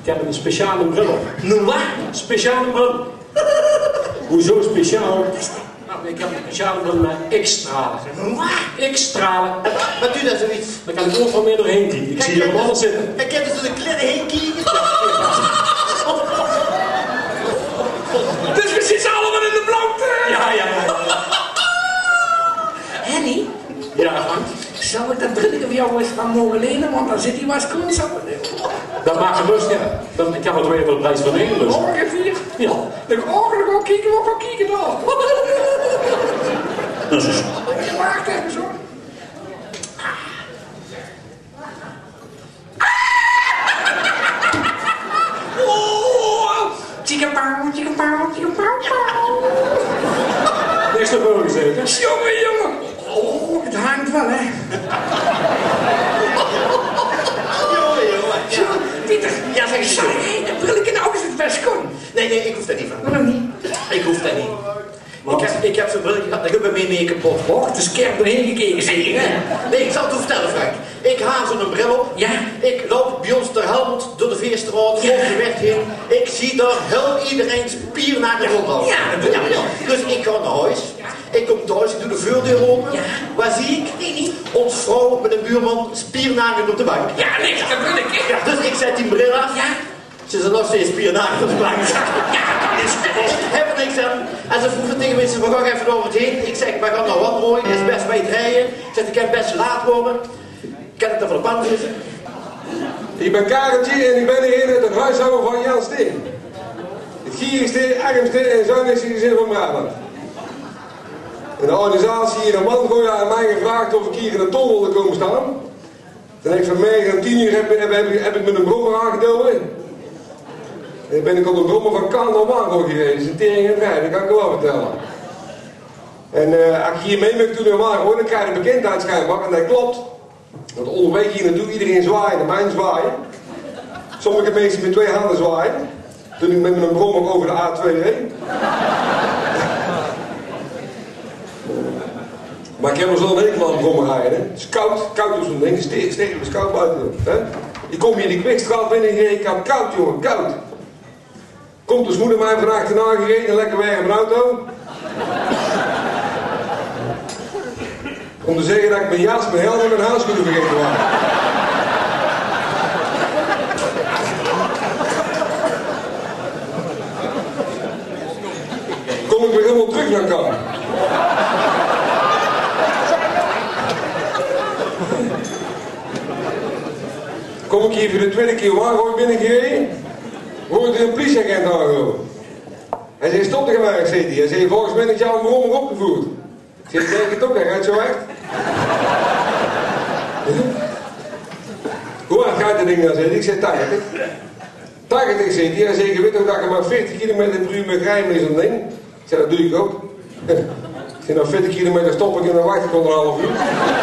heb een speciale bril op. Noem wat? Speciale bril. Hoezo speciaal? Nou, ik heb een speciale bril met X-stralen. Wat? X-stralen. Wat doet dat zoiets? Dan kan ik overal meer doorheen kijken. Ik zie hier allemaal zitten. Ik heb dus door de kleren heen kijken. Dus we zitten allemaal in de blauwte. Ja. Henny, Ja, Frank. zou ik dat brilletje van jou eens van mogen lenen? Want dan zit hij maar schoon zo. Dat maakt gerust, ja. Ik heb er twee voor de prijs van één, dus. Ongeveer. Ja. De ogen ook kijken, we gaan kijken dan. Je maakt even zo. Tjikapauw, tjikapauw, tjikapauw. Niks naar boven gezeten. Jongen. Oh, het hangt wel, hè. Jongen. Pieter, ja, zeg, zou jij dat brilletje nou eens het best kon? Nee, ik hoef dat niet van. Waarom niet? Ik hoef dat niet. Ik heb zo'n brilletje gehad, dat gaat bij mij mee kapot. Och, het is kerk doorheen gekeken, zeker, hè? Nee, ik zal het u vertellen, Frank. Ik haal zo'n bril op. Ja? Ik loop bij ons ter Helmond door de Veerstraat, over de weg heen. Ik zie daar heel iedereen spiernaken rondlopen. Ja. Dus ik ga naar huis. Ik kom thuis, ik doe de voordeur open. Ja. Waar zie ik? Nee, niet. Ons vrouw met een buurman spiernaken op de bank. Ja, nee, dat wil ik. Ja, dus ik zet die bril af. Ja? Ze zijn nog steeds spiernaken op de bank. Ja, dat is Ik heb er niks aan. En ze vroegen tegen me, we gaan even over het heen. Ik zeg, we gaan naar Wandrooien, het is best wijd rijden. Ik zeg, ik kan best laat worden. Kan ik dan voor de pan zitten? Ik ben Kareltje en ik ben hier in het huishouden van Jan Steen. Het gierigste, armste en zuinigste gezin van Brabant. En de organisatie in een man aan mij gevraagd of ik hier in de ton wilde komen staan. Toen ik vanmorgen om 10 uur heb ik met een brommer aangedoken. En ben ik op de brommer van Kaan naar Waango gereden. Dat is een tering en rij, dat kan ik wel vertellen. En als ik hier mee mag doen naar Waango, dan krijg je bekendheid schijnbaar. En dat klopt. Want onderweg hier naartoe iedereen zwaaien, de mijn zwaaien. Sommige mensen met 2 handen zwaaien. Toen ik met mijn brommer over de A2 reed. Maar ik heb er zo'n hekel aan brommer rijden. Het is koud op zo'n ding. Het is koud buiten. Hè? Ik kom hier die Kwikstraat binnen en ik heb koud, jongen, koud. Komt de moeder mij vandaag achterna gereden, lekker weg in mijn auto. Om te zeggen dat ik mijn jas, mijn helm en mijn handschoenen vergeten was. Kom ik weer helemaal terug naar Kamp. Kom ik hier voor de 2e keer Waangooi binnengereden, word ik een politieagent aangehouden. Hij zei, stop tegen mij, zei hij. Hij zei, volgens mij heb ik jou een brommer opgevoerd. Ik zeg, denk het ook, hij gaat zo echt. Hoe hard gaat dat ding dan, zei hij? Ik zei, 80. 80, zei hij. Hij zei, je weet ook dat je maar 40 km per uur mag rijden met zo'n ding? Ik zei, dat doe ik ook. Ik zei, nou 40 kilometer stop ik en dan wacht ik onder een half uur.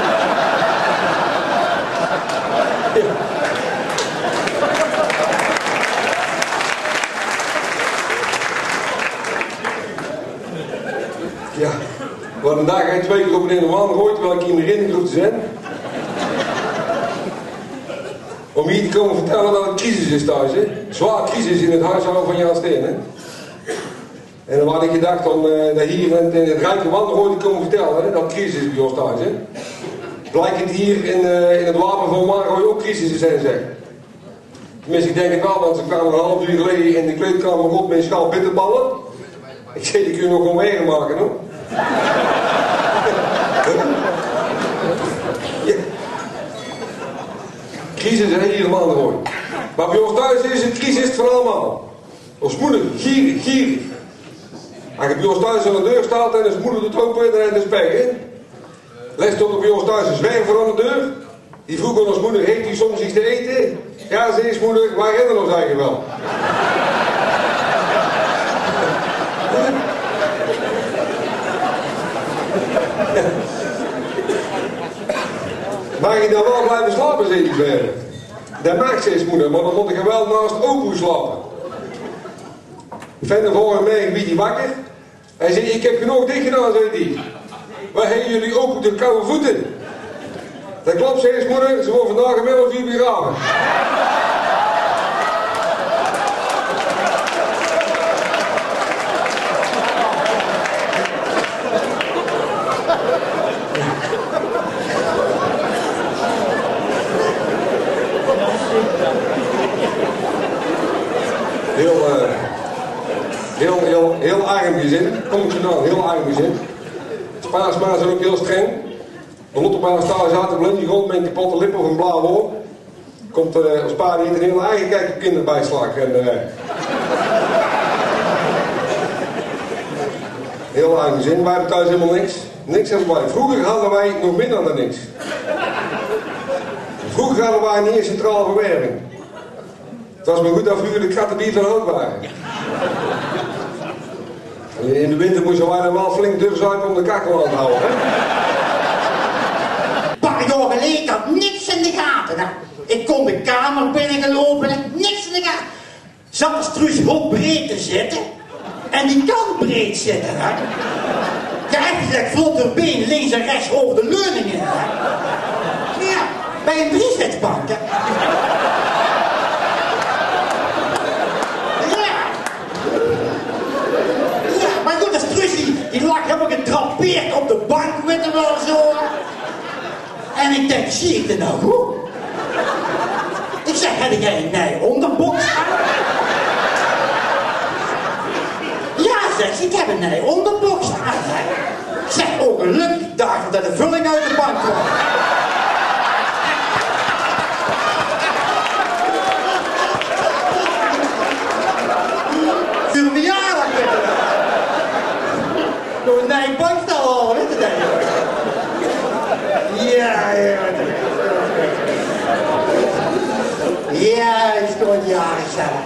Ja, we hadden daar geen 2 keer op een man gegooid, terwijl ik hier in de ring hoef te zijn. Om hier te komen vertellen dat het crisis is thuis, hè. Zwaar crisis in het huishouden van Jan Steen, hè. En dan had ik gedacht om dat hier in het rijke Wandergooi te komen vertellen, hè, dat het crisis is bij ons thuis, hè. Blijkt het hier in het wapen van Wandergooi ook crisis te zijn, zeg. Tenminste, ik denk het wel, want ze kwamen een half uur geleden in de kleedkamer op met een schaal bitterballen. Ik zei, die kun je nog gewoon wegen maken, hoor. Ja. Crisis is helemaal mooi. Maar bij ons thuis is het crisis van allemaal. Ons moeder, gierig. Als je bij ons thuis aan de deur staat en zijn moeder doet open, dan heeft het spek, hè. Les stond er bij ons thuis een zwerver aan de deur. Die vroeg aan ons moeder, heeft u soms iets te eten? Ja, ze is moeder, waar rennen ons eigenlijk wel? Mag je dan wel blijven slapen, zei die zwerver. Dat maakt steeds moeder, maar dan moet ik er wel naast Opoe slapen. Verder volgens mij wie die wakker. Hij zei, ik heb genoeg dicht gedaan, zei hij. Waar hebben jullie Opoe de koude voeten? Dat klopt, zei zijn moeder, ze wordt vandaag om 11 uur begraven. Heel arm gezin. Kom ik vandaan, heel arm gezin. Spaasma zijn ook heel streng. De Lotterbaar staan zaten blind, die grond met een kapotte lip of een blauw oor. Komt als pa niet een hele eigen kijk op kinderbijslag. Heel arm gezin, wij hebben thuis helemaal niks. Niks hebben wij. Vroeger hadden wij nog minder dan niks. Vroeger hadden wij niet eens centrale verwerving. Het was maar goed dat vroeger de kattenbieten er ook waren. In de winter moesten wij dan wel flink durven zuipen om de kakkel aan te houden. Hè? Een paar jaar geleden had niks in de gaten. Hè? Ik kon de kamer binnengelopen en niks in de gaten. Zat Truus heel breed te zitten. En die kan breed zitten. Hè? Ja, echt gezegd, vlot haar been links en rechts over de leuningen. Hè? Ja, bij een driezitsbank. Maar goed, dat Truus, die lag helemaal getrapeerd op de bank, weet je wel zo. En ik denk, zie ik er nou goed? Ik zeg, heb jij een nieuwe onderbox aan? Ja, zegt ze, ik heb een nieuwe onderbox aan. Ik zeg, oh gelukkig dagen dat de vulling uit de bank kwam. Voor een verjaardag, weet je wel. Door een nieuwe bankstel al, weet je dat? Ja. Ja, ik stond jarig zijn.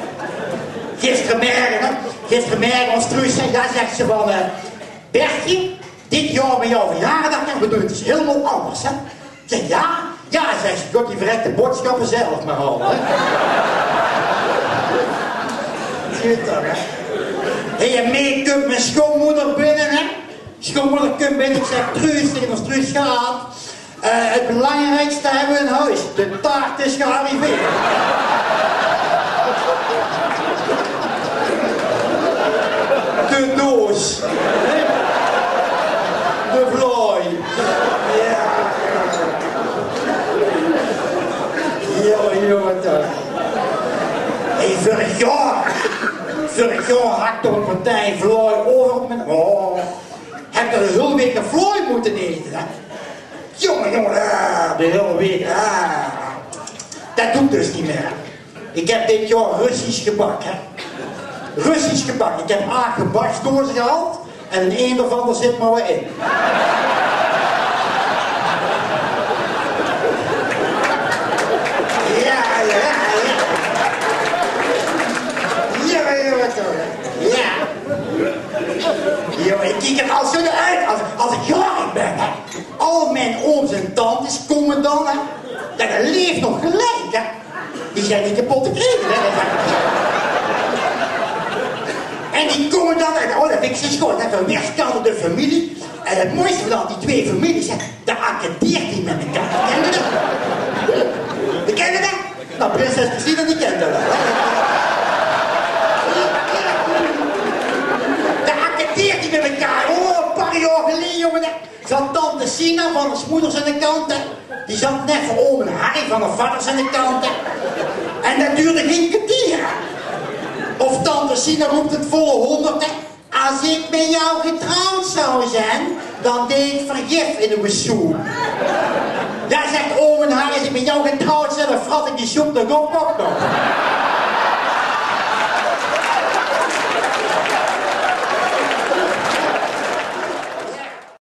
Gistermorgen als Truus zei, daar zegt ze van, Bertje, dit jaar bij jouw verjaardag, we doen het dus helemaal anders, hè? Ik zeg, ja, zegt ze, god die verrekte boodschappen zelf maar al, hè? Zie je toch, hè? Hey, en make-up mijn schoonmoeder binnen, hè? Schoonmoeder komt binnen, ik zeg, Truus, tegen ons Truus gaat. Het belangrijkste hebben we in huis. De taart is gearriveerd. De doos. De vlooi. Ja. Jongen toch. Hey, vorig jaar had ik toch een partij vlooi over op mijn... Oh. Heb ik er een hele week een vlooi moeten eten, hè? Jongen, de hele week, dat doe ik dus niet meer. Ik heb dit jaar Russisch gebak, hè. Russisch gebak. Ik heb 8 gebaksdozen gehaald en een daarvan er zit maar weer in. Ja. Jongen, ik kijk er al zo naar uit als ik jarig ben, hè. Al mijn ooms en tantes komen dan, hè. Dat leeft nog gelijk, hè. Die zijn niet kapot te krijgen, hè. En die komen dan, en oh, dat vind ik zo schoon, dat van weerskant de familie. En het mooiste van al die 2 families, hè, daar accepteert die met elkaar. Ken je dat? Die kennen dat? Nou, prinses Christina, die kent dat wel, hè. Accepteert die met elkaar. Oh, een paar jaar geleden, jongen. Zat tante Sina van de moeders aan de kant. Die zat net voor oom en Harry van de vaders aan de kant. En dat duurde geen kwartier. Of tante Sina roept het volle 100. Als ik met jou getrouwd zou zijn, dan deed ik vergif in de soep. Ja, zegt oom en Harry, als ik met jou getrouwd zijn, dan frat ik die soep nog op nog.